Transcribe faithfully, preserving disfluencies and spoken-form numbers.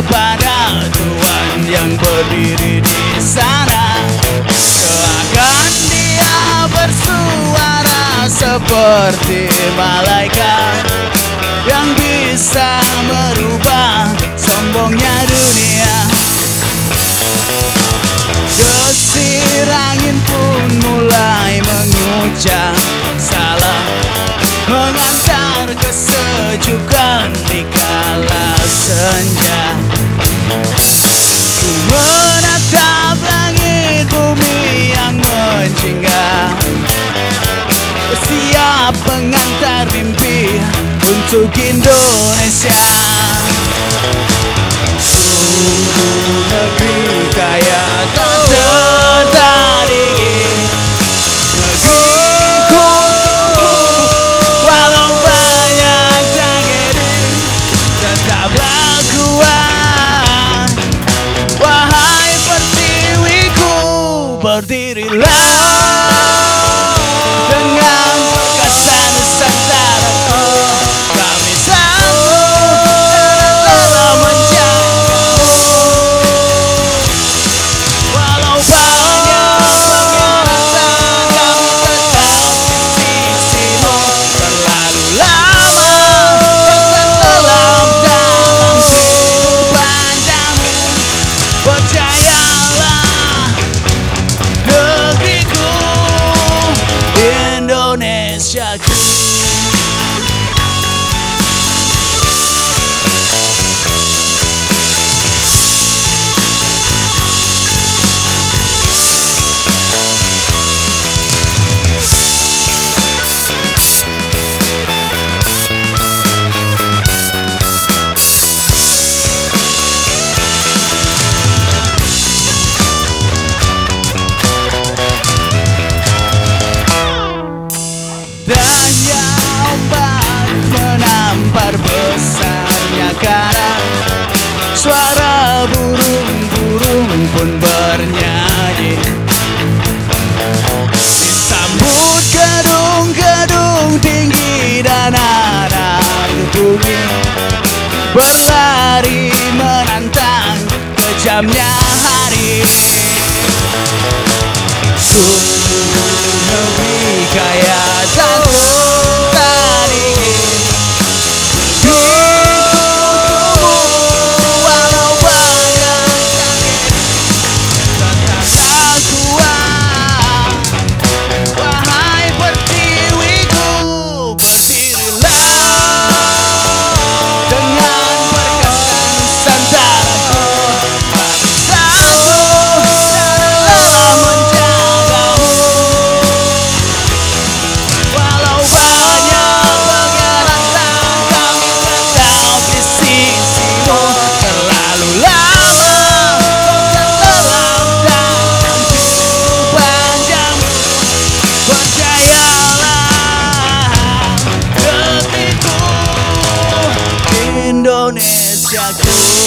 pada tuan yang berdiri di sana. Seakan dia bersuara seperti malaikat yang bisa merubah sombongnya dunia. Desir angin pun mulai mengucap salam, mengantar kesejukan di kala senja. Ku menatap langit bumi yang menjingga, siap pengantar mimpi untuk Indonesia. Sungguh negeri kaya tak tertandingi, negeriku walau banyak tragedi tetaplah kuat. Wahai pertiwiku, berdirilah dengan perkasa Nusantaraku. Kami sanggup dalam menjagamu, walau banyak pengkhianatan kami tetap di sisimu. Terlalu lama dan tenggelam dalam kehidupan jamu. Percayalah negeriku, Indonesiaku. Dahnya ombak menampar besarnya karang, suara burung-burung pun bernyanyi. Disambut gedung-gedung tinggi dan anak bumi berlari menantang kejamnya hari. Sungguh negeri kaya tak tertandingi, negeriku walau banyak tragedi tetaplah kuat. Wahai pertiwiku, berdirilah dengan perkasa Nusantaraku. Kami sanggup dalam menjagamu, walau banyak pengkhianatan kami tetap di sisimu. Terlalu lama tenggelam dalam kehidupan jamu. Percayalah negeriku, Indonesiaku.